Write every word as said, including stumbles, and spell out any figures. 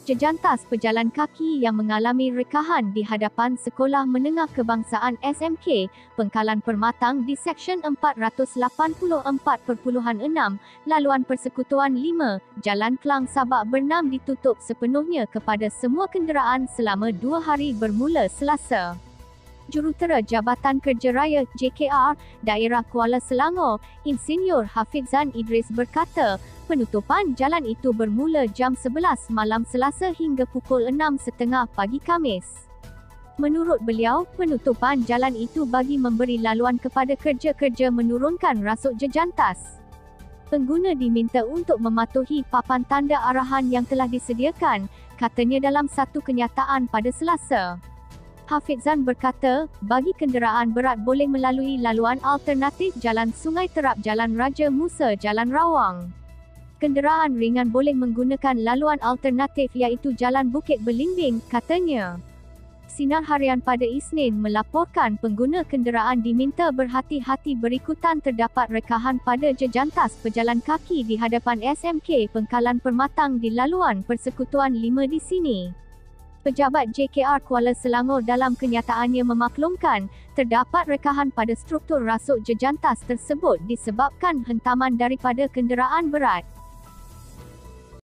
jejantas pejalan kaki yang mengalami rekahan di hadapan Sekolah Menengah Kebangsaan S M K, Pengkalan Permatang di Seksyen empat ratus lapan puluh empat perpuluhan enam, Laluan Persekutuan lima, Jalan Klang-Sabak Bernam ditutup sepenuhnya kepada semua kenderaan selama dua hari bermula Selasa. Jurutera Jabatan Kerja Raya J K R, Daerah Kuala Selangor, Insinyur Hafizan Idris berkata, penutupan jalan itu bermula jam sebelas malam Selasa hingga pukul enam tiga puluh pagi Khamis. Menurut beliau, penutupan jalan itu bagi memberi laluan kepada kerja-kerja menurunkan rasuk jejantas. Pengguna diminta untuk mematuhi papan tanda arahan yang telah disediakan, katanya dalam satu kenyataan pada Selasa. Hafizan berkata, bagi kenderaan berat boleh melalui laluan alternatif Jalan Sungai Terap, Jalan Raja Musa, Jalan Rawang. Kenderaan ringan boleh menggunakan laluan alternatif iaitu Jalan Bukit Belimbing, katanya. Sinar Harian pada Isnin melaporkan pengguna kenderaan diminta berhati-hati berikutan terdapat rekahan pada jejantas pejalan kaki di hadapan S M K Pengkalan Permatang di Laluan Persekutuan lima di sini. Pejabat J K R Kuala Selangor dalam kenyataannya memaklumkan, terdapat rekahan pada struktur rasuk jejantas tersebut disebabkan hentaman daripada kenderaan berat.